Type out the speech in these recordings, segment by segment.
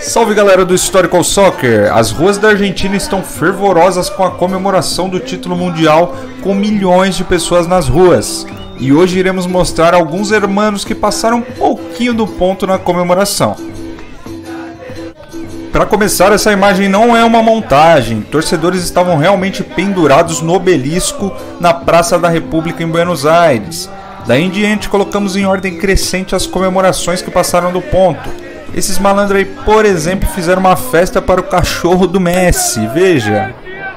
Salve galera do Historical Soccer! As ruas da Argentina estão fervorosas com a comemoração do título mundial, com milhões de pessoas nas ruas. E hoje iremos mostrar alguns hermanos que passaram um pouquinho do ponto na comemoração. Para começar, essa imagem não é uma montagem. Torcedores estavam realmente pendurados no obelisco na Praça da República em Buenos Aires. Daí em diante colocamos em ordem crescente as comemorações que passaram do ponto. Esses malandros aí, por exemplo, fizeram uma festa para o cachorro do Messi, veja.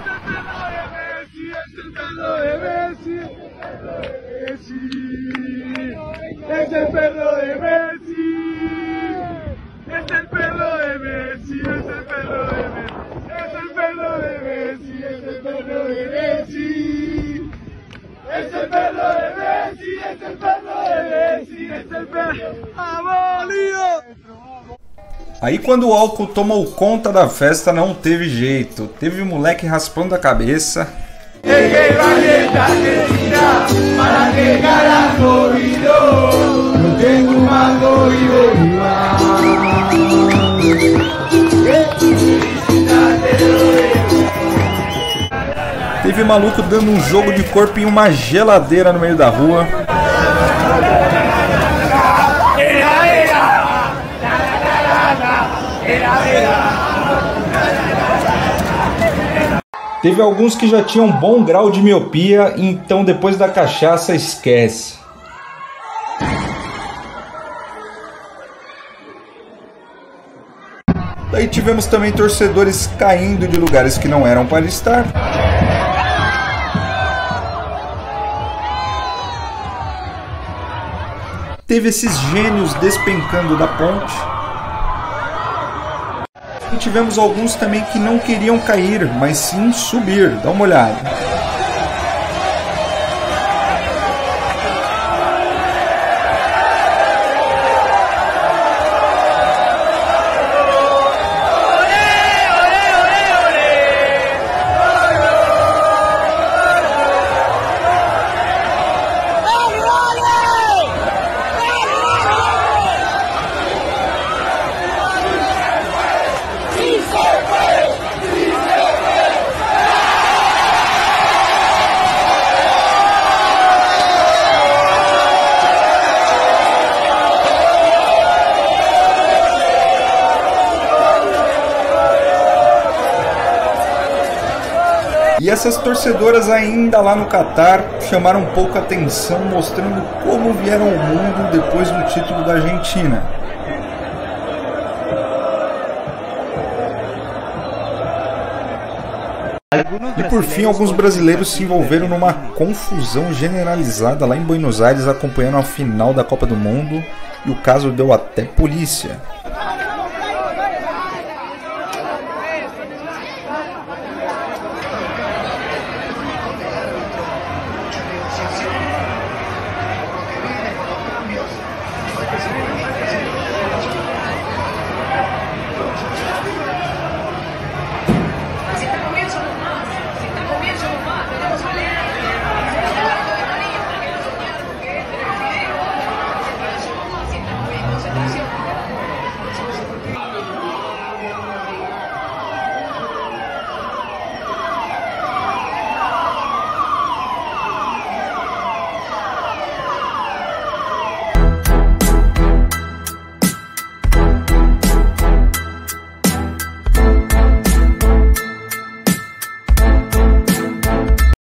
Aí quando o álcool tomou conta da festa não teve jeito, teve moleque raspando a cabeça. Teve maluco dando um jogo de corpo em uma geladeira no meio da rua. Teve alguns que já tinham um bom grau de miopia, então depois da cachaça esquece. Daí tivemos também torcedores caindo de lugares que não eram para estar. Teve esses gênios despencando da ponte. E tivemos alguns também que não queriam cair, mas sim subir. Dá uma olhada. E essas torcedoras ainda lá no Catar chamaram um pouco a atenção, mostrando como vieram ao mundo depois do título da Argentina. E por fim, alguns brasileiros se envolveram numa confusão generalizada lá em Buenos Aires acompanhando a final da Copa do Mundo, e o caso deu até polícia.